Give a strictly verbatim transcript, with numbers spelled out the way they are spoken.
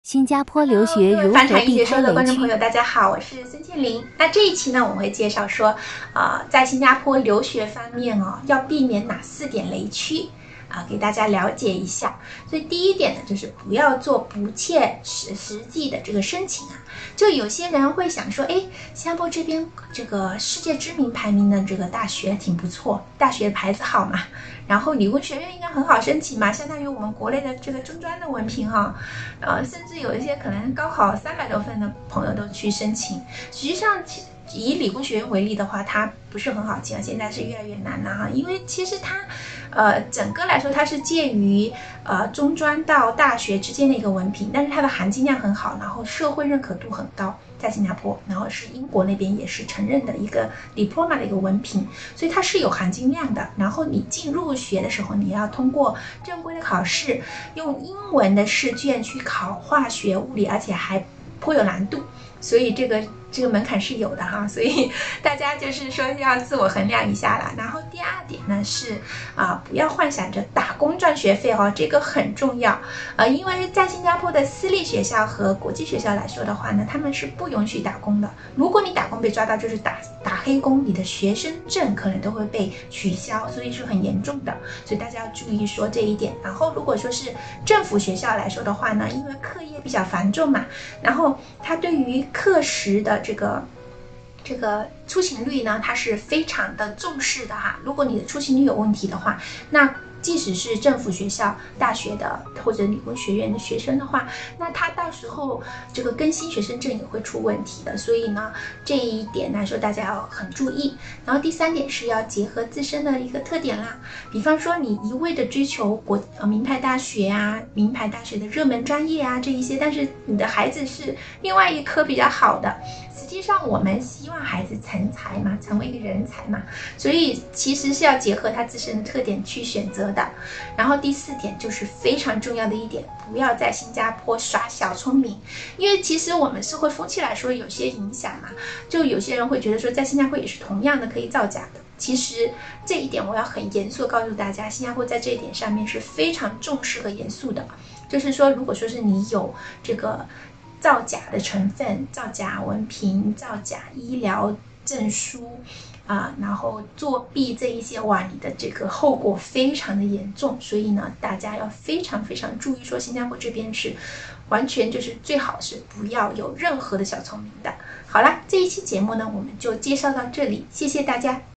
新加坡留学如房何避产一姐说的开雷区？ 观众朋友，大家好，我是孙倩玲。那这一期呢，我们会介绍说，呃，在新加坡留学方面哦，要避免哪四点雷区啊，给大家了解一下。所以第一点呢，就是不要做不切实实际的这个申请啊。就有些人会想说，哎，新加坡这边这个世界知名排名的这个大学挺不错，大学牌子好嘛，然后理工学院应该很好申请嘛，相当于我们国内的这个中专的文凭哈、哦，呃，甚至有一些可能高考三百多分的朋友都去申请。实际上，以理工学院为例的话，它不是很好进啊，现在是越来越难了哈，因为其实它。呃，整个来说，它是介于呃中专到大学之间的一个文凭，但是它的含金量很好，然后社会认可度很高，在新加坡，然后是英国那边也是承认的一个 diploma 的一个文凭，所以它是有含金量的。然后你进入学的时候，你要通过正规的考试，用英文的试卷去考化学、物理，而且还颇有难度，所以这个。这个门槛是有的哈，所以大家就是说要自我衡量一下啦。然后第二点呢是啊、呃，不要幻想着打工赚学费哦，这个很重要。呃，因为在新加坡的私立学校和国际学校来说的话呢，他们是不允许打工的。如果你打工被抓到，就是打打黑工，你的学生证可能都会被取消，所以是很严重的。所以大家要注意说这一点。然后如果说是政府学校来说的话呢，因为课业比较繁重嘛，然后它对于课时的这个这个出勤率呢，它是非常的重视的哈。如果你的出勤率有问题的话，那即使是政府学校、大学的或者理工学院的学生的话，那他到时候这个更新学生证也会出问题的。所以呢，这一点来说大家要很注意。然后第三点是要结合自身的一个特点啦，比方说你一味的追求国呃名牌大学啊、名牌大学的热门专业啊这一些，但是你的孩子是另外一科比较好的。实际上我们希望孩子成才嘛，成为一个人才嘛，所以其实是要结合他自身的特点去选择的。然后第四点就是非常重要的一点，不要在新加坡耍小聪明，因为其实我们社会风气来说有些影响嘛，就有些人会觉得说在新加坡也是同样的可以造假的。其实这一点我要很严肃告诉大家，新加坡在这一点上面是非常重视和严肃的。就是说，如果说是你有这个造假的成分，造假文凭、造假医疗证书啊，然后作弊这一些，哇，你的这个后果非常的严重。所以呢，大家要非常非常注意，说新加坡这边是完全就是最好是不要有任何的小聪明的。好了，这一期节目呢，我们就介绍到这里，谢谢大家。